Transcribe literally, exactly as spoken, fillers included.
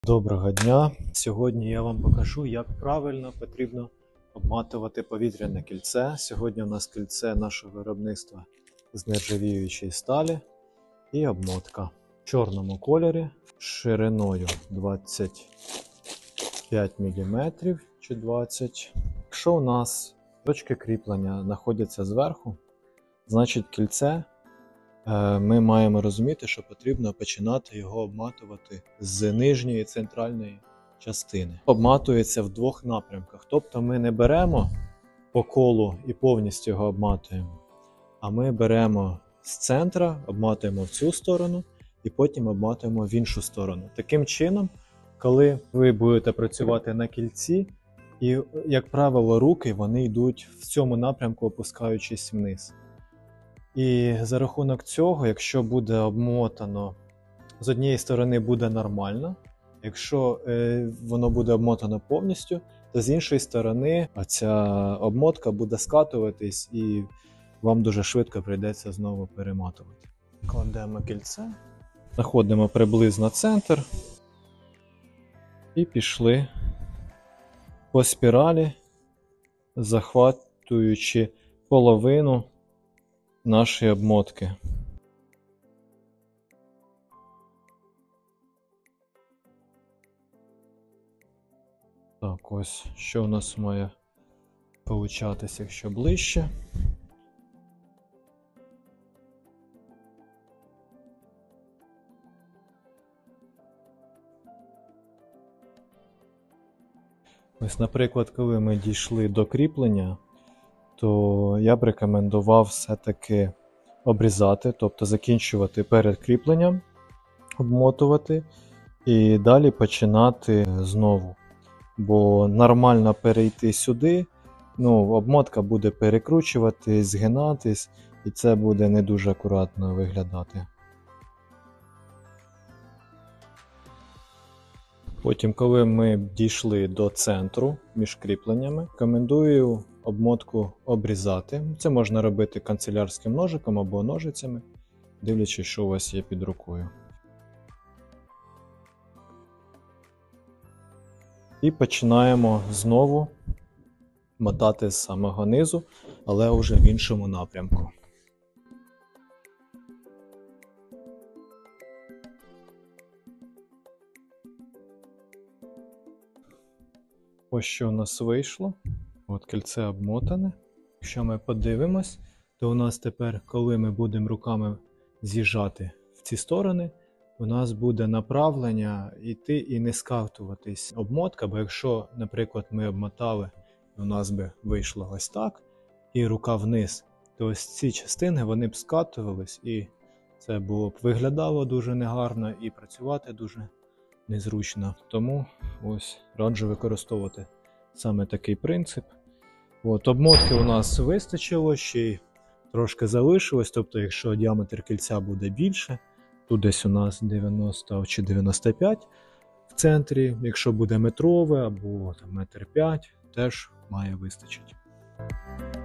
Доброго дня! Сьогодні я вам покажу, як правильно потрібно обматувати повітряне кільце. Сьогодні у нас кільце нашого виробництва з нержавіючої сталі і обмотка в чорному кольорі шириною двадцять п'ять міліметрів чи двадцять. Якщо у нас точки кріплення знаходяться зверху, значить кільце ми маємо розуміти, що потрібно починати його обматувати з нижньої центральної частини. Обматується в двох напрямках. Тобто ми не беремо по колу і повністю його обматуємо, а ми беремо з центра, обматуємо в цю сторону і потім обматуємо в іншу сторону. Таким чином, коли ви будете працювати на кільці, і, як правило, руки вони йдуть в цьому напрямку, опускаючись вниз. І за рахунок цього, якщо буде обмотано, з однієї сторони буде нормально, якщо е, воно буде обмотано повністю, то з іншої сторони ця обмотка буде скатуватись і вам дуже швидко прийдеться знову перематувати. Кладемо кільце, знаходимо приблизно центр і пішли по спіралі, захватуючи половину нашої обмотки. Так, ось що у нас має получатися, якщо ближче. Ось, наприклад, коли ми дійшли до кріплення, то я б рекомендував все-таки обрізати, тобто закінчувати перед кріпленням, обмотувати і далі починати знову. Бо нормально перейти сюди, ну, обмотка буде перекручуватись, згинатись, і це буде не дуже акуратно виглядати. Потім, коли ми дійшли до центру між кріпленнями, рекомендую обмотку обрізати. Це можна робити канцелярським ножиком або ножицями, дивлячись, що у вас є під рукою. І починаємо знову мотати з самого низу, але вже в іншому напрямку. Ось що у нас вийшло. От кільце обмотане. Якщо ми подивимось, то у нас тепер, коли ми будемо руками з'їжджати в ці сторони, у нас буде направлення йти і не скатуватись обмотка, бо якщо, наприклад, ми обмотали, у нас би вийшло ось так, і рука вниз, то ось ці частини вони б скатувались, і це було б виглядало дуже негарно і працювати дуже незручно. Тому ось раджу використовувати саме такий принцип. От, обмотки у нас вистачило, ще й трошки залишилось, тобто якщо діаметр кільця буде більше, тут десь у нас дев'яносто чи дев'яносто п'ять в центрі, якщо буде метрове або там, метр п'ять, теж має вистачити.